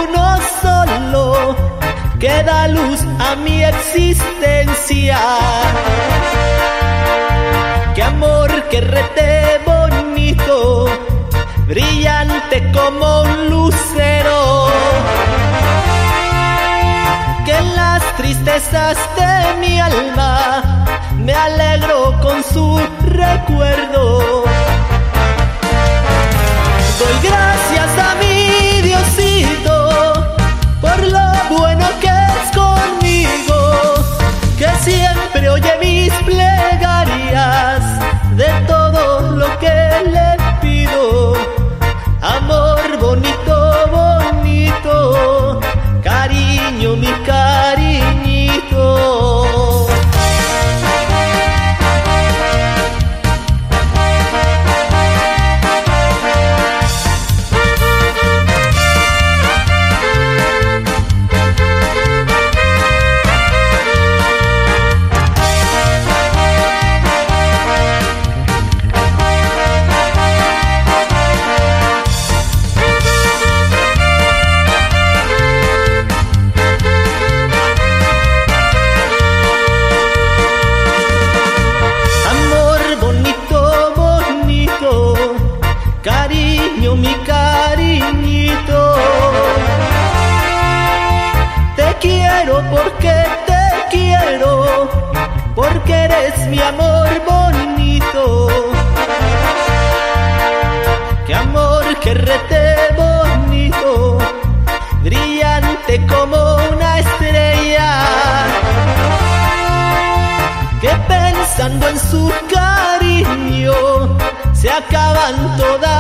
uno solo que da luz a mi existencia. Qué amor, qué rete bonito, brillante como un lucero, que en las tristezas de mi alma me alegro con su recuerdo. Doy gracias a mi Diosito por lo bueno que es conmigo, que siempre oye mis plegarias de todo lo que le pido. Amor bonito, bonito, cariño, mi cariñito. Cariño, mi cariñito, te quiero porque te quiero, porque eres mi amor bonito. Qué amor, qué rete bonito, brillante como una estrella, que pensando en su cariño se acaban todas